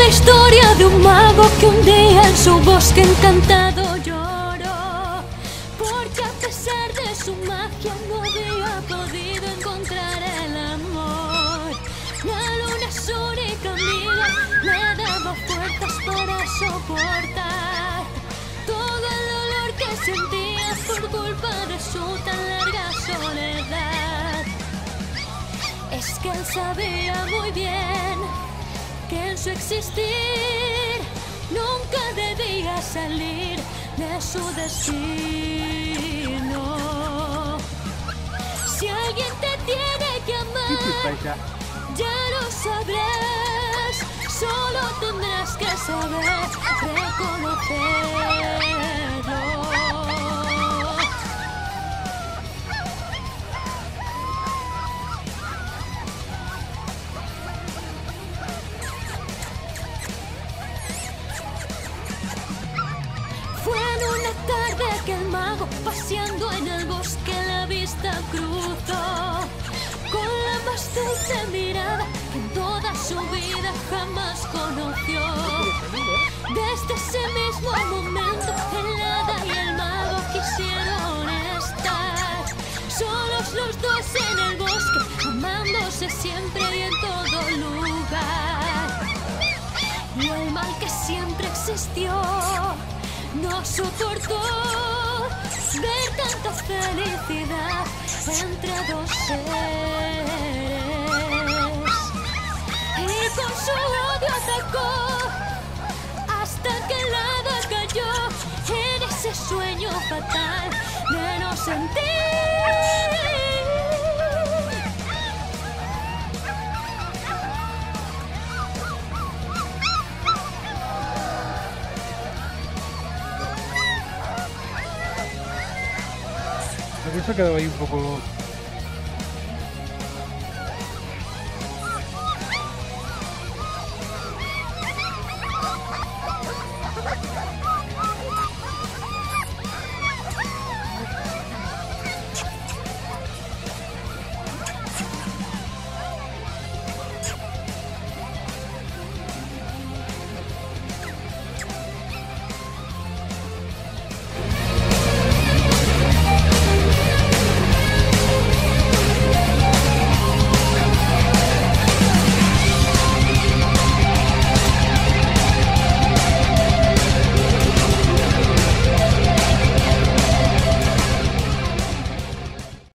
historia de un mago que un día en su bosque encantado lloró, porque a pesar de su magia no había podido encontrar el amor. La luna, su única amiga, le daba fuerzas para soportar todo el dolor que sentía por culpa de su tan larga soledad. Es que él sabía muy bien que en su existir nunca debía salir de su destino. Si alguien te tiene que amar, ya lo sabrás, solo tendrás que saber reconocerlo. Tarde que el mago, paseando en el bosque, la vista cruzó con la más dulce mirada que en toda su vida jamás conoció. Desde ese mismo momento el hada y el mago quisieron estar solos los dos en el bosque, amándose siempre y en todo lugar. Y el mal que siempre existió no soportó ver tanta felicidad entre dos seres, y con su odio atacó hasta que el hada cayó en ese sueño fatal de no sentir. Eso ha quedado ahí un poco